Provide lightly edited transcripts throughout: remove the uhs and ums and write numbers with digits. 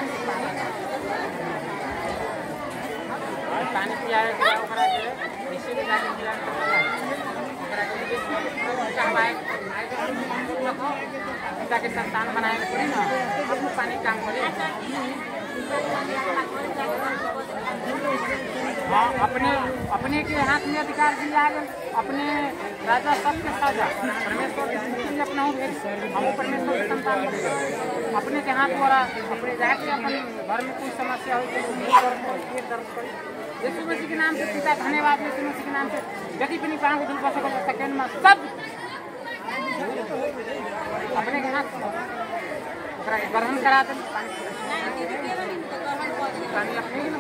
पानी पियाए ओकरा के इसी में जाके मिला ओकरा के चाहवाए पिता के संतान बनाए थोड़ी ना हम पानी काम करे। हाँ अपने के हाथ में अधिकार दिया है, अपने राजा सबके साजा परमेश्वर की जिंदगी अपना हम परमेश्वर के संतान अपने के हाथ द्वारा अपने जाके अपन घर में कोई समस्या हो तो दर्द करे यीशु मसीह के नाम से पिता धन्यवाद यीशु मसीह के नाम से यदि पनि पाँव को बस सेकेंड में सब अपने के हाथ ग्रहण करा दें पानी अपने ही ना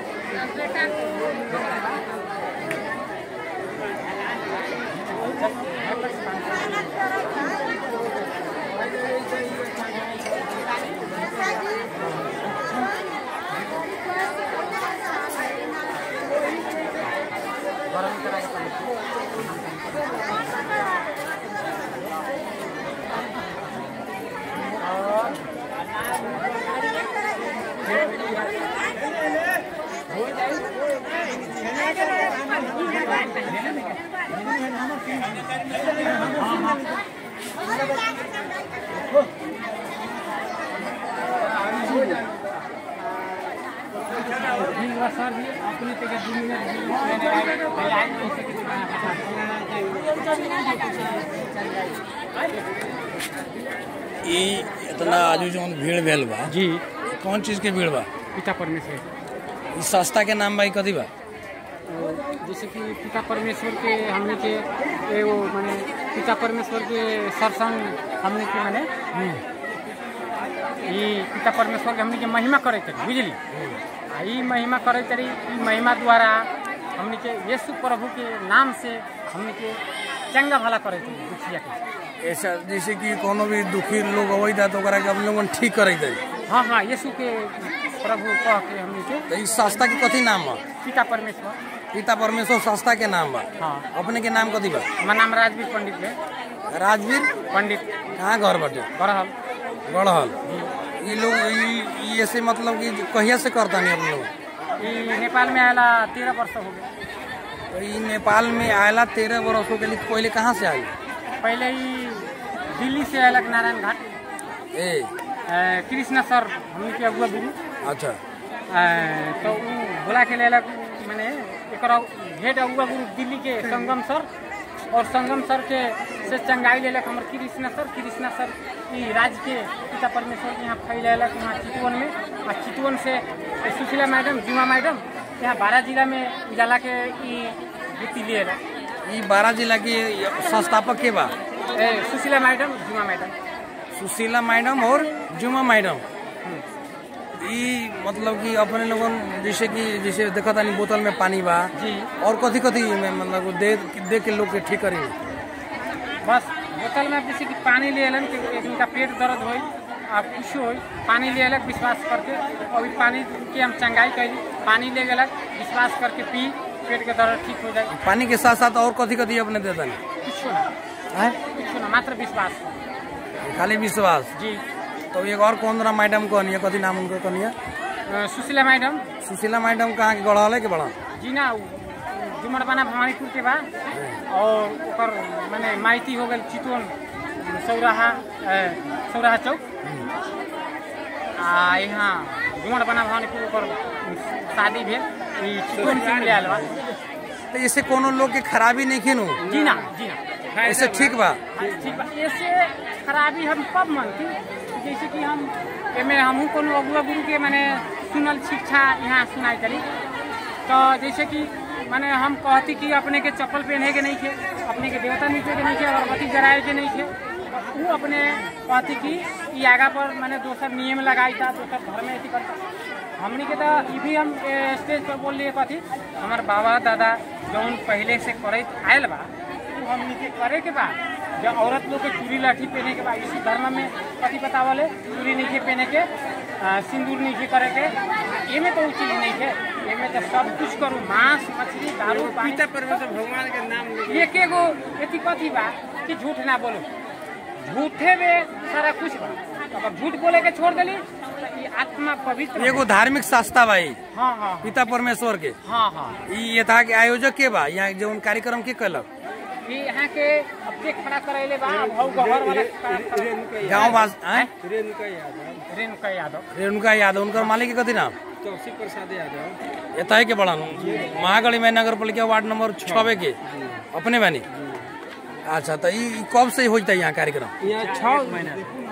इतना आज जो भीड़ भेल बा जी कौन चीज के भीड़ बा? पिता परमेश्वर इस संस्था के नाम भाई कथी बा? जैसे कि पिता परमेश्वर के हमने के वो माने पिता परमेश्वर के सरसंग हमने के माने ये पिता परमेश्वर के हमने के महिमा करे तरी बुझली ई महिमा करे तरी ई महिमा द्वारा हमने के यीशु प्रभु के नाम से हमने के चंगा भला करे तरी दुखिया के ऐसा जैसे कि कोनो भी दुखी लोग अवै था तो ओकरा के हम लोगन ठीक करे थे। हाँ हाँ यीशु के प्रभु कह के हमने के तो इस संस्था के कथी नाम बा? पिता परमेश्वर। पिता परमेश्वर संस्था के नाम बा। हाँ अपने के नाम कथी बा? हमार नाम राजवीर पंडित है। राजवीर पंडित कहाँ घर बाटे? गढ़हल। गढ़हल। ये लोग ये से मतलब कि कहिया से करता नहीं आप लोग? ये नेपाल में आयला 13 वर्ष हो गए। तो ये नेपाल में आयला 13 वर्ष हो गए। पहले कहाँ से आई? पहले ही दिल्ली से आयलक नारायण घाट कृष्णा सर हमने के अगुआ गुरु। अच्छा तो बोला के लेलक मैंने एक हेड अगुआ गुरु दिल्ली के संगम सर और संगम सर के से चंगाई लेलक हमारे कृष्णा सर ई राज्य के पिता परमेश्वर के यहाँ फैलक वहाँ चितवन में और चितवन से सुशीला मैडम जुमा मैडम यहाँ 12 जिला में उजाला के वृत्ति लिए ये 12 जिला की संस्थापक के बा? Sushila madam Juma madam. Sushila madam और जुमा मैडम ये मतलब कि अपने लोगन जैसे देखा था बोतल में पानी बा जी और कथी कथी में मतलब दे के लोग के ठीक करी बस बोतल में जैसे कि पानी ले लन कि इनका पेट दर्द हो आप कुछ हो पानी ले अलग विश्वास करके अभी पानी की हम चंगाई करी पानी ले गलक विश्वास करके पी पेट के दर्द ठीक हो जाए। पानी के साथ साथ और कथी कथी अपने देता है? कुछ ना मात्र विश्वास खाली विश्वास जी। तो एक और कौन रहा मैडम कहनी है कथी नाम उनको कहनी है? सुशीला मैडम। सुशीला मैडम कहाँ के गढ़ा है के बड़ा जी ना जुमड़बाना भवानीपुर के बाद और मैंने माइती हो गई चितवन सौराहा चौक यहाँ जुमड़बाना भवानीपुर पर शादी भेल चितवन से मिले आल बा। तो इससे कोनो लोग के खराबी नहीं खिनू? जी ना ऐसे ठीक बा ऐसे खराबी हम कब मानती जैसे कि हम हमहू कोनो अगुआ गुरु के मैंने सुनल शिक्षा यहाँ सुनाई करी तो जैसे कि मैंने हम कहती कि अपने के चप्पल पहने के नहीं थे अपने के देवता नीचे के नहीं थे अगरबत्ती जराए के नहीं थे वो अपने कहती कि आगा पर मैंने दोसर नियम लगाई था दोसर घर में ऐसी करता हमने के तो ये भी हम स्टेज पर बोल लिए कथी हमारे बाबा दादा जौन पहले से करे आयल बा हमने के करे के बाद जब औरत लोग के चूड़ी लाठी पहने के बाद इसी धर्म में कथी बतावले चूड़ी नहीं पहने के सिंदूर नहीं करे के ये में तो वो चीज नहीं है ये में तो सब कुछ करूँ मांस मछली दारू पिता परमेश्वर भगवान के नाम एक एगो एथी कथी बा कि झूठ ना बोलो झूठे में सारा कुछ बा अब झूठ बोले के छोड़ दिली ये आत्मा पवित्र एगो धार्मिक संस्था बा ई हाँ हाँ पिता परमेश्वर के। हाँ हाँ ये था के आयोजक के बा यहाँ जो कार्यक्रम के कलक ये यहाँ के अब के खड़ा करैले बा भाव गहर वाला गाँव वास रेणुका यादव रेणुका यादव उनकर मालिक के कथी नाम चौसी प्रसाद यादव एता के बड़ा महागढ़ी में नगर पालिका वार्ड नंबर 6 के अपने बानी। अच्छा तो ई कब से होता है यहाँ कार्यक्रम? यहाँ 6 महीना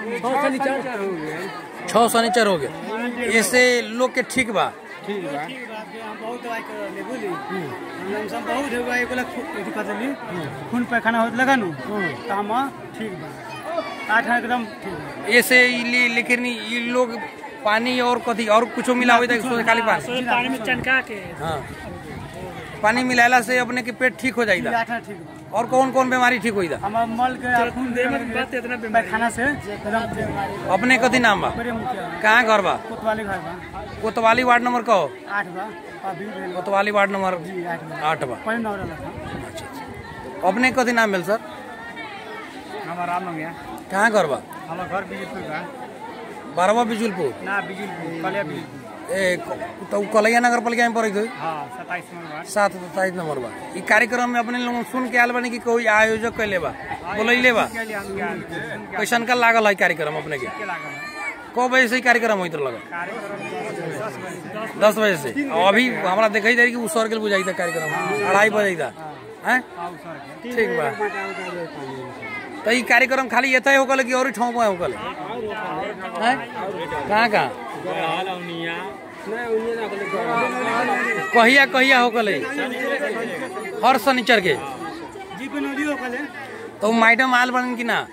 6 शनिचर हो गए। ऐसे लोग के ठीक बा ठीक बा बहुत दवाई कर ले बोली हम सब बहुत हो गए कोला पतली खून पैखाना होत लगानु त हम ठीक बा आठ एकदम ठीक। ऐसे लेकिन ये लोग पानी और कथी और कुछ मिला हुआ था खाली पानी में चनका के हाँ पानी मिलाला से अपने के पेट ठीक हो जाएगा। ठीक बा और कौन कौन बीमारी ठीक होई? हम मल के खून दे में बात इतना बीमारी खाना से एकदम। अपने कथी नाम बा? कहाँ घर बा? कोतवाली घर बा। कोतवाली वार्ड नंबर कहो 8 बा। अभी कोतवाली वार्ड नंबर 8 बा। पहले नौ रहला। अच्छा अपने कथी नाम मिल सर? हमारा राम मंगिया। कहाँ घर बा? हमारा घर बिजुलपुर बा। 12वां बिजुलपुर ना बिजुलपुर कलिया बिजुलपुर तो कलैया नगर पालिका में पड़े गई। हाँ 27 नंबर 27 नंबर बा। ई कार्यक्रम में अपने लोग सुन के आल बने कि कोई आयोजक कैले बा बोलैले बा कैसन का लागल है कार्यक्रम अपने के? कब बजे से कार्यक्रम होइत लगा? 10 बजे से। अभी हमारा देखा ही कि उसर के बुझाई था कार्यक्रम 2:30 बजे था हैं ठीक बा। तो ई कार्यक्रम खाली एते होकल कि और ठाव पे होकल हैं? कहाँ कहाँ कहिया कहिया होकल हर शनिचर के? तो मैडम आल बन कि ना?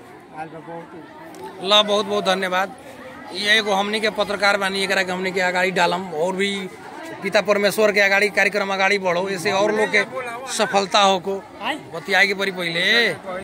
ला बहुत बहुत धन्यवाद। ये एगो हमनी के पत्रकार बानी एकरा के हमनी के आगाड़ी डालम और भी पिता परमेश्वर के आगाड़ी कार्यक्रम आगाड़ी बढ़ो ऐसे और लोग के सफलता हो को बतियाए के पड़ी पहले।